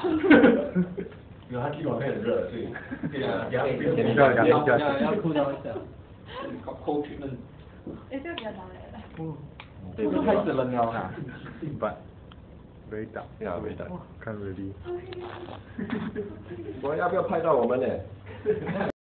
因为它地板会很热，所以要裤裆一下。 抠皮嫩。 哎，这个比较难来了。 这个太冷了哈。 But very dark. Yeah, very dark. Can't really. 我要不要拍到我们呢？